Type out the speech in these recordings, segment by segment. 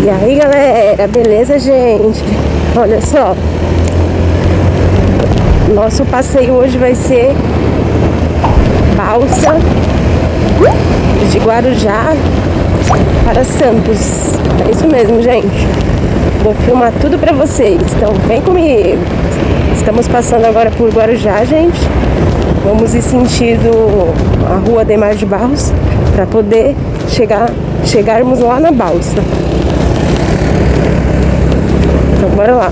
E aí galera, beleza gente? Olha só, nosso passeio hoje vai ser balsa de Guarujá para Santos. É isso mesmo, gente. Vou filmar tudo pra vocês, então vem comigo. Estamos passando agora por Guarujá, gente. Vamos ir sentido a rua Ademar de Barros para poder chegarmos lá na balsa. Então bora lá.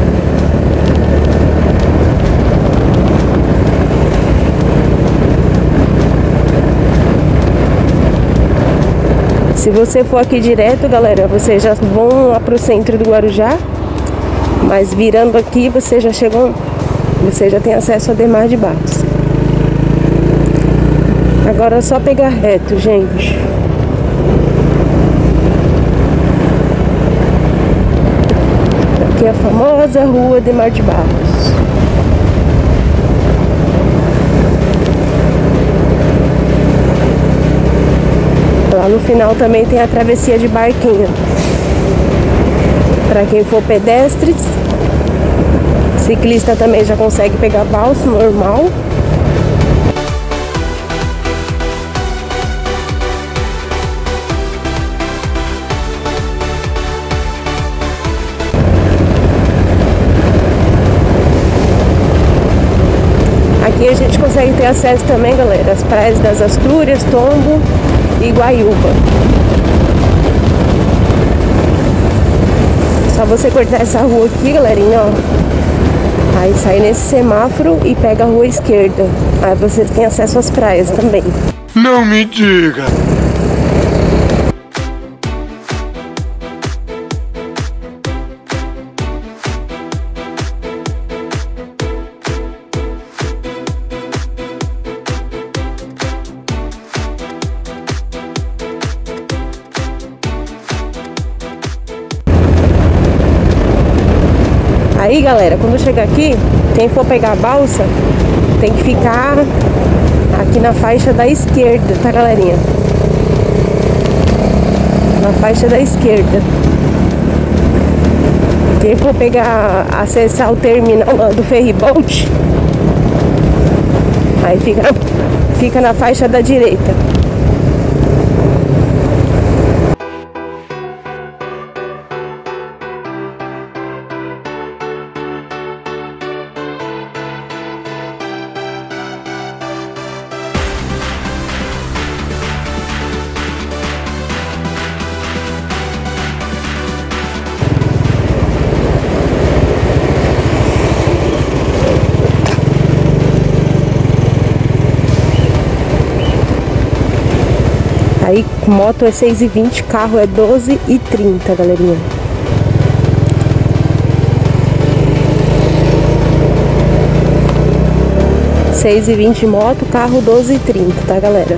Se você for aqui direto, galera, vocês já vão lá pro centro do Guarujá, mas virando aqui você já tem acesso a Ademar de Barros. Agora é só pegar reto, gente. Aqui é a famosa rua Ademar de Barros. Lá no final também tem a travessia de barquinho. Para quem for pedestre, ciclista também já consegue pegar balsa normal. Aqui a gente consegue ter acesso também, galera, às praias das Astúrias, Tombo e Guaiúba. Só você cortar essa rua aqui, galerinha, ó. Aí sai nesse semáforo e pega a rua esquerda. Aí vocês têm acesso às praias também. Não me diga! Aí galera, quando chegar aqui, quem for pegar a balsa tem que ficar aqui na faixa da esquerda, tá galerinha? Na faixa da esquerda. Quem for acessar o terminal do ferryboat, aí fica na faixa da direita. Aí moto é 6h20, carro é 12h30, galerinha. (6h20) moto, carro 12h30, tá galera?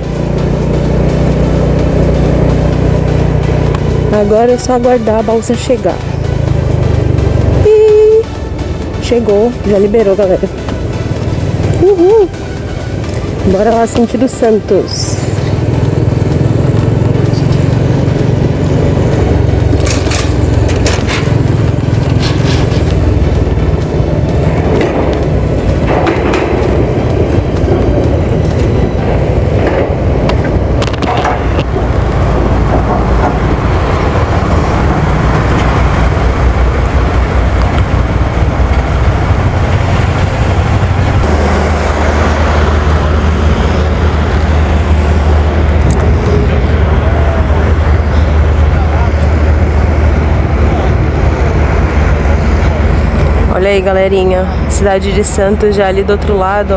Agora é só aguardar a balsa chegar. E chegou, já liberou, galera. Uhul! Bora lá, sentido Santos. Olha aí, galerinha, cidade de Santos já ali do outro lado, ó.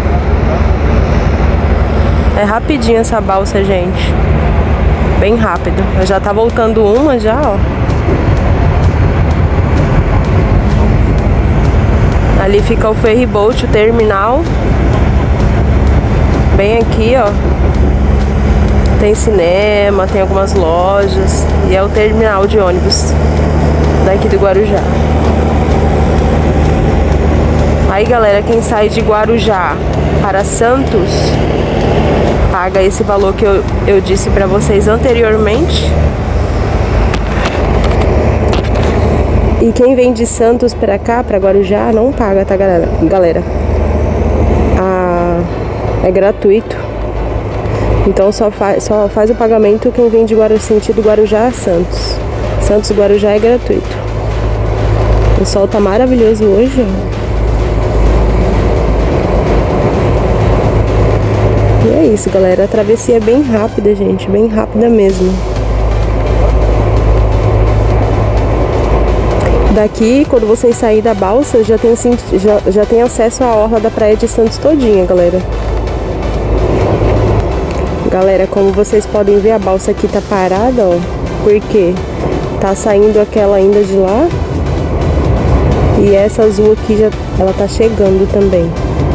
É rapidinho essa balsa, gente. Bem rápido. Eu já tá voltando uma já, ó. Ali fica o ferryboat, o terminal. Bem aqui, ó. Tem cinema, tem algumas lojas. E é o terminal de ônibus daqui do Guarujá. Aí galera, quem sai de Guarujá para Santos paga esse valor que eu disse para vocês anteriormente. E quem vem de Santos pra cá, pra Guarujá, não paga, tá, galera? É gratuito. Então só faz o pagamento quem vem de sentido Guarujá a Santos. Santos Guarujá é gratuito. O sol tá maravilhoso hoje, ó. E é isso, galera. A travessia é bem rápida, gente. Bem rápida mesmo. Daqui, quando vocês saírem da balsa, já tem acesso à orla da praia de Santos todinha, galera. Galera, como vocês podem ver, a balsa aqui tá parada, ó. Porque tá saindo aquela ainda de lá. E essa azul aqui, ela tá chegando também.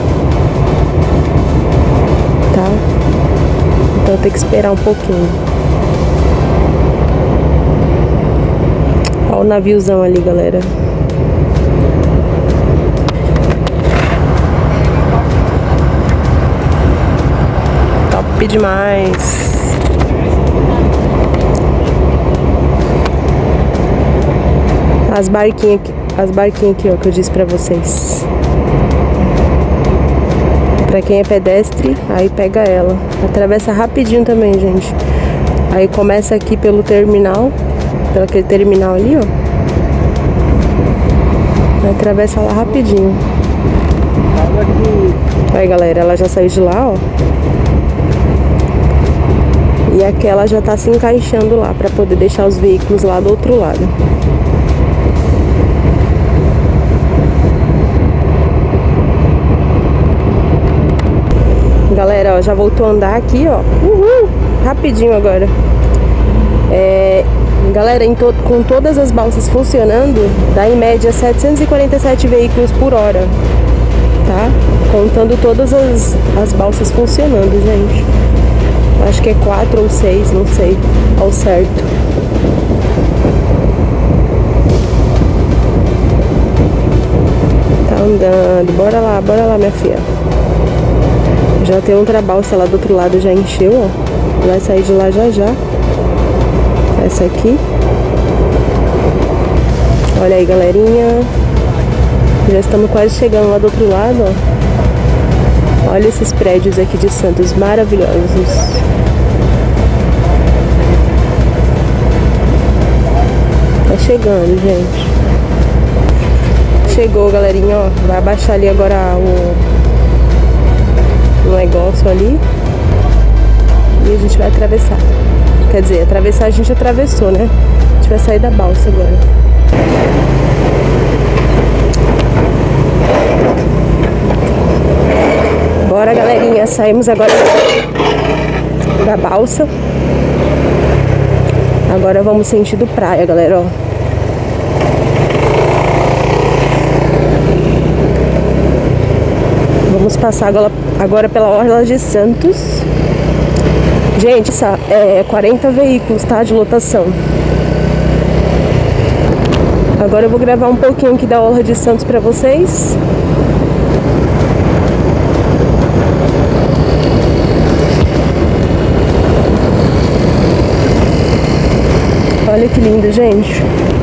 Tá? Então tem que esperar um pouquinho. Olha o naviozão ali, galera. Top demais. As barquinhas aqui, ó, que eu disse pra vocês. Pra quem é pedestre, aí pega ela. Atravessa rapidinho também, gente. Aí começa aqui pelo terminal, pelo aquele terminal ali, ó. Aí atravessa lá rapidinho. Aí, galera, ela já saiu de lá, ó. E aquela já tá se encaixando lá pra poder deixar os veículos lá do outro lado. Galera, ó, já voltou a andar aqui, ó. Uhul! Rapidinho agora. Galera, com todas as balsas funcionando, dá em média 747 veículos por hora, tá? Contando todas as balsas funcionando, gente. Acho que é 4 ou 6, não sei ao certo. Tá andando. Bora lá, minha filha. Já tem outra balsa lá do outro lado, já encheu, ó. Vai sair de lá já já. Essa aqui. Olha aí, galerinha. Já estamos quase chegando lá do outro lado, ó. Olha esses prédios aqui de Santos, maravilhosos. Tá chegando, gente. Chegou, galerinha, ó. Vai abaixar ali agora o negócio ali. E a gente vai atravessar. Quer dizer, atravessar a gente atravessou, né? A gente vai sair da balsa agora. Bora, galerinha. Saímos agora da balsa. Agora vamos sentido praia, galera, ó. Vamos passar agora pela orla de Santos. Gente, 40 veículos, tá? De lotação. Agora eu vou gravar um pouquinho aqui da orla de Santos pra vocês. Olha que lindo, gente.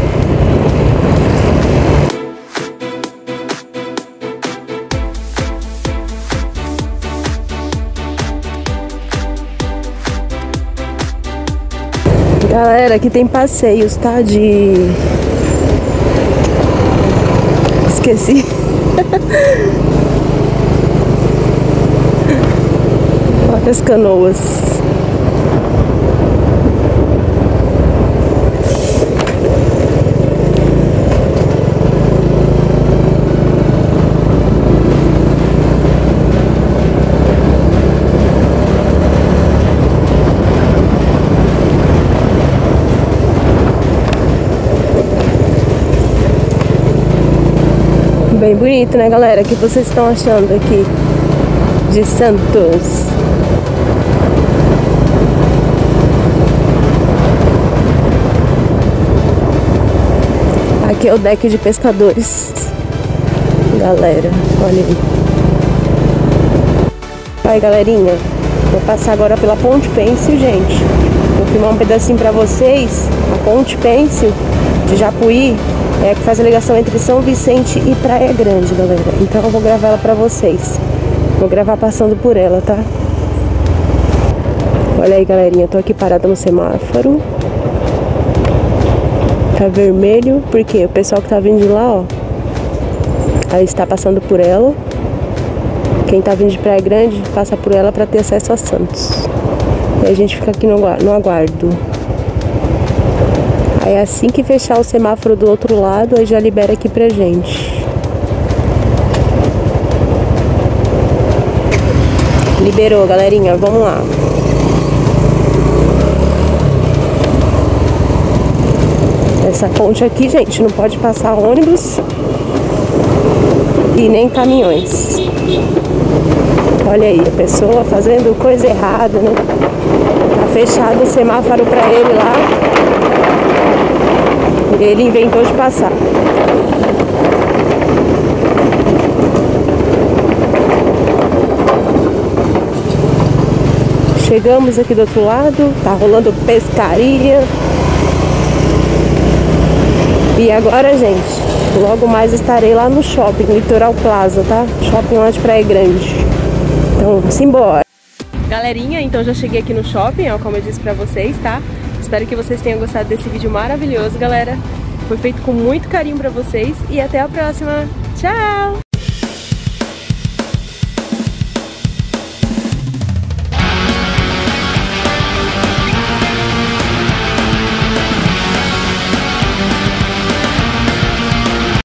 Galera, aqui tem passeios, tá? Esqueci. Olha as canoas. Bem bonito, né, galera? O que vocês estão achando aqui de Santos? Aqui é o deck de pescadores. Galera, olha aí. Vai, galerinha. Vou passar agora pela Ponte Pêncil, gente. Vou filmar um pedacinho pra vocês. A Ponte Pêncil de Japuí. É que faz a ligação entre São Vicente e Praia Grande, galera. Então eu vou gravar ela pra vocês. Vou gravar passando por ela, tá? Olha aí, galerinha, eu tô aqui parada no semáforo. Tá vermelho, porque o pessoal que tá vindo de lá, ó, aí está passando por ela. Quem tá vindo de Praia Grande passa por ela pra ter acesso a Santos. E a gente fica aqui no aguardo. Aí assim que fechar o semáforo do outro lado, aí já libera aqui pra gente. Liberou, galerinha, vamos lá. Essa ponte aqui, gente, não pode passar ônibus e nem caminhões. Olha aí, a pessoa fazendo coisa errada, né? Tá fechado o semáforo pra ele lá. Ele inventou de passar. Chegamos aqui do outro lado, tá rolando pescaria. E agora, gente, logo mais estarei lá no shopping, Litoral Plaza, tá? Shopping lá de Praia Grande. Então, simbora. Galerinha, então já cheguei aqui no shopping, ó, como eu disse pra vocês, tá? Espero que vocês tenham gostado desse vídeo maravilhoso, galera. Foi feito com muito carinho pra vocês e até a próxima. Tchau!